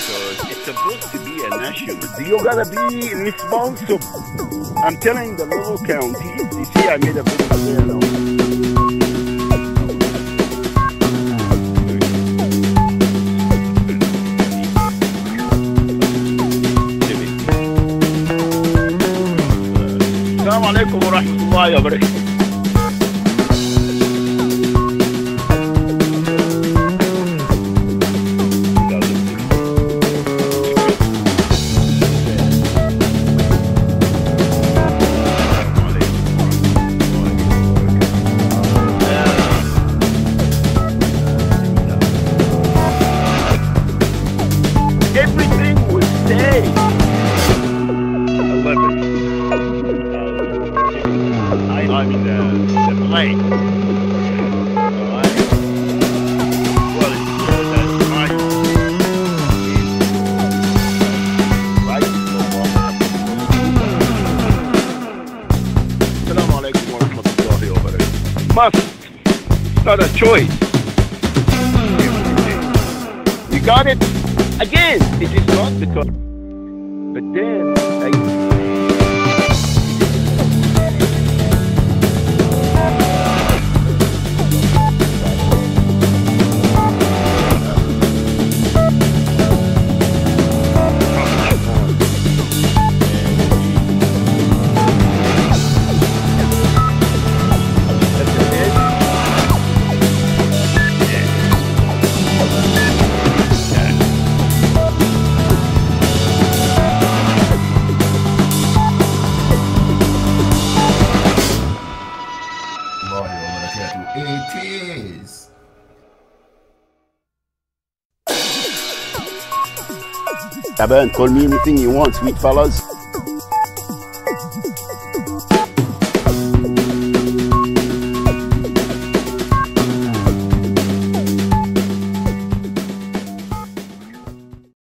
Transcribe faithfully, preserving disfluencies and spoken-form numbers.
because it's supposed to be a national. You gotta be responsible. I'm telling the little counties. You see, I made a video there now. السلام عليكم ورحمة الله وبركاته. Everything will stay. eleven. I'm the, the plane. Alright. Well, it's uh, that's my right. Assalamu alaikum wa rahmatullahi wa barakatuh. Must. It's not a choice. You got it? Again, it is not because. But then, I. It is. Taban, call me anything you want, sweet fellas.